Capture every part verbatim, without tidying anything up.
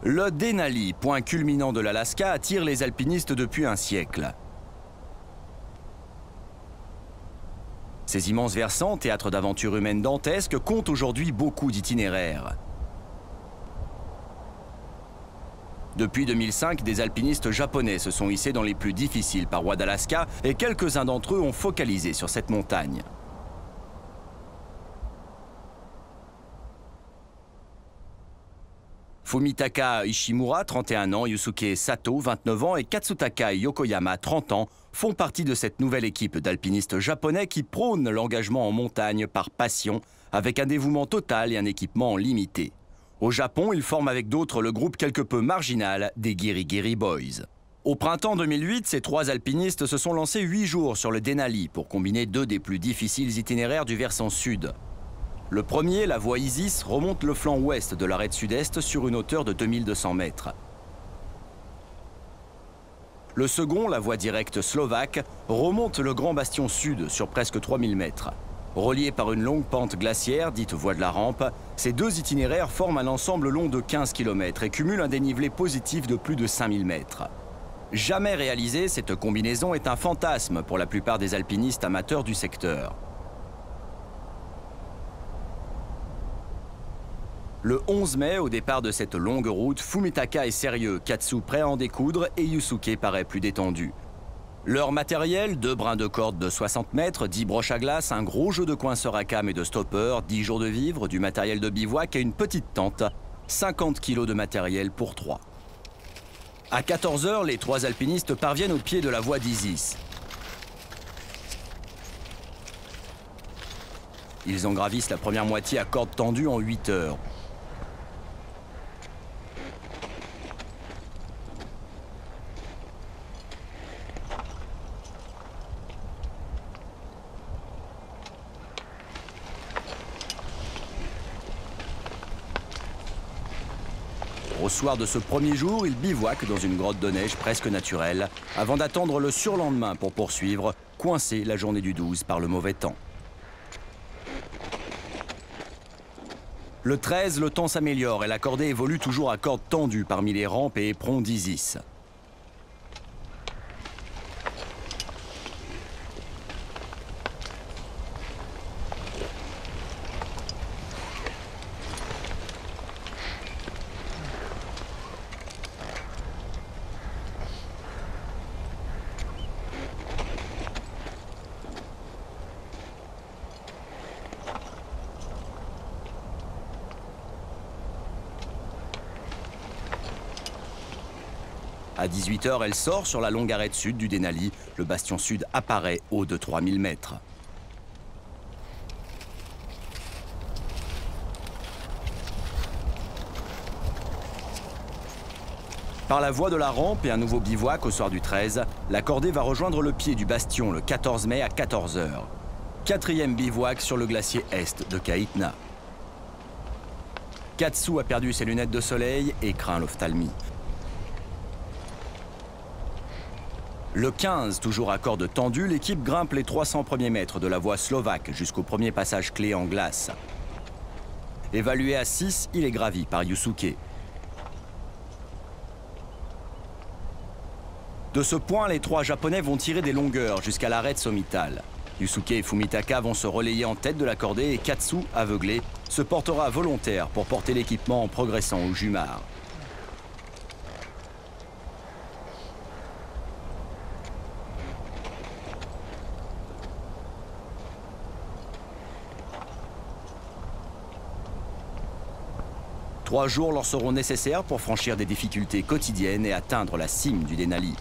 Le Denali, point culminant de l'Alaska, attire les alpinistes depuis un siècle. Ces immenses versants, théâtre d'aventures humaines dantesques, comptent aujourd'hui beaucoup d'itinéraires. Depuis deux mille cinq, des alpinistes japonais se sont hissés dans les plus difficiles parois d'Alaska et quelques-uns d'entre eux ont focalisé sur cette montagne. Fumitaka Ishimura, trente et un ans, Yusuke Sato, vingt-neuf ans, et Katsutaka Yokoyama, trente ans, font partie de cette nouvelle équipe d'alpinistes japonais qui prônent l'engagement en montagne par passion, avec un dévouement total et un équipement limité. Au Japon, ils forment avec d'autres le groupe quelque peu marginal des Giri-Giri Boys. Au printemps deux mille huit, ces trois alpinistes se sont lancés huit jours sur le Denali pour combiner deux des plus difficiles itinéraires du versant sud. Le premier, la voie Isis, remonte le flanc ouest de l'arête sud-est sur une hauteur de deux mille deux cents mètres. Le second, la voie directe slovaque, remonte le grand bastion sud sur presque trois mille mètres. Reliés par une longue pente glaciaire, dite voie de la rampe, ces deux itinéraires forment un ensemble long de quinze kilomètres et cumulent un dénivelé positif de plus de cinq mille mètres. Jamais réalisée, cette combinaison est un fantasme pour la plupart des alpinistes amateurs du secteur. Le onze mai, au départ de cette longue route, Fumitaka est sérieux, Katsu prêt à en découdre et Yusuke paraît plus détendu. Leur matériel, deux brins de corde de soixante mètres, dix broches à glace, un gros jeu de coinceurs à cam et de stoppers, dix jours de vivres, du matériel de bivouac et une petite tente, cinquante kilos de matériel pour trois. À quatorze heures, les trois alpinistes parviennent au pied de la voie d'Isis. Ils en gravissent la première moitié à corde tendue en huit heures. Au soir de ce premier jour, ils bivouaquent dans une grotte de neige presque naturelle, avant d'attendre le surlendemain pour poursuivre, coincés la journée du douze par le mauvais temps. Le treize, le temps s'améliore et la cordée évolue toujours à corde tendue parmi les rampes et éperons d'Isis. À dix-huit heures, elle sort sur la longue arête sud du Denali. Le bastion sud apparaît haut de trois mille mètres. Par la voie de la rampe et un nouveau bivouac au soir du treize, la cordée va rejoindre le pied du bastion le quatorze mai à quatorze heures. Quatrième bivouac sur le glacier est de Kaitna. Katsu a perdu ses lunettes de soleil et craint l'ophtalmie. Le quinze, toujours à corde tendue, l'équipe grimpe les trois cents premiers mètres de la voie slovaque jusqu'au premier passage clé en glace. Évalué à six, il est gravi par Yusuke. De ce point, les trois Japonais vont tirer des longueurs jusqu'à l'arête sommitale. Yusuke et Fumitaka vont se relayer en tête de la cordée et Katsu, aveuglé, se portera volontaire pour porter l'équipement en progressant au jumar. Trois jours leur seront nécessaires pour franchir des difficultés quotidiennes et atteindre la cime du Denali.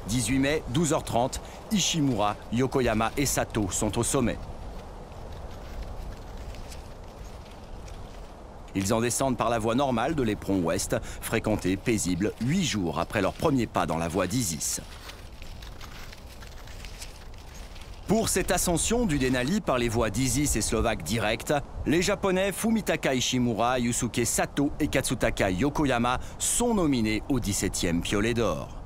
dix-huit mai, douze heures trente, Ishimura, Yokoyama et Sato sont au sommet. Ils en descendent par la voie normale de l'éperon ouest, fréquentée, paisible, huit jours après leur premier pas dans la voie d'Isis. Pour cette ascension du Denali par les voies d'Isis et Slovaque directes, les Japonais Fumitaka Ishimura, Yusuke Sato et Katsutaka Yokoyama sont nominés au dix-septième Piolet d'or.